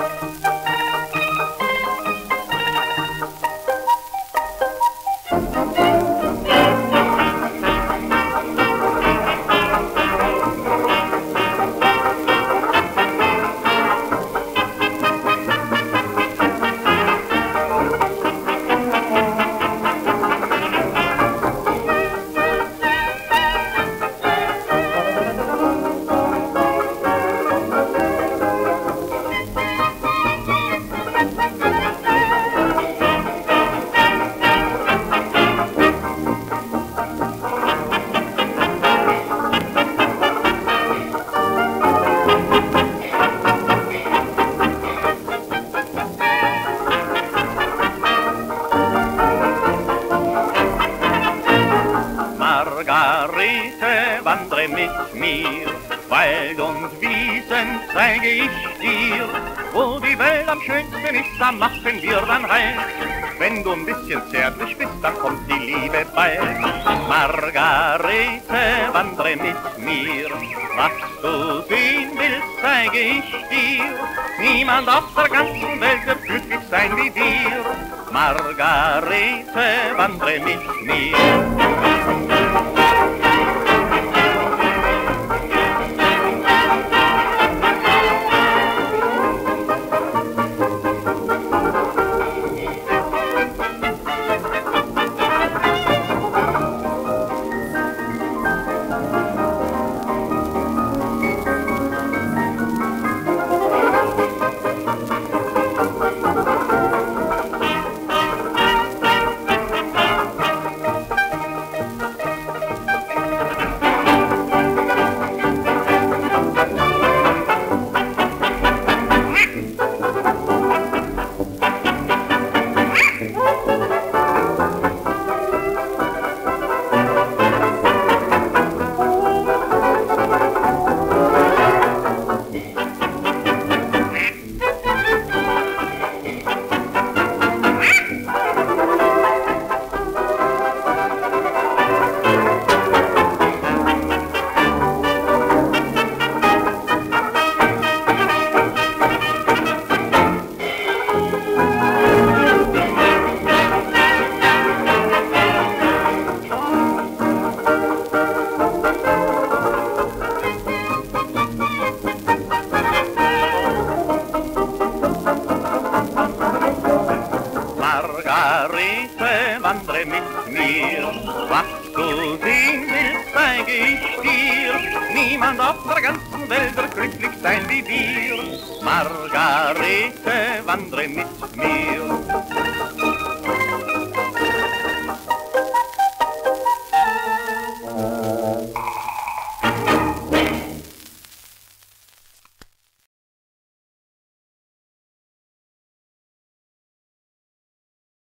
Margarete, wandre mit mir, Wald und Wiesen zeige ich dir. Wo die Welt am schönsten ist, da machen wir dann Halt. Wenn du ein bisschen zärtlich bist, dann kommt die Liebe bald. Margarete, wandre mit mir, was du sehen willst, zeige ich dir. Niemand auf der ganzen Welt wird glücklich sein wie wir. Margarete, wandre mit mir. Margarete, wandre mit mir, was du sehen willst, zeige ich dir. Niemand auf der ganzen Welt wird glücklich sein wie wir. Margarete, wandre mit mir.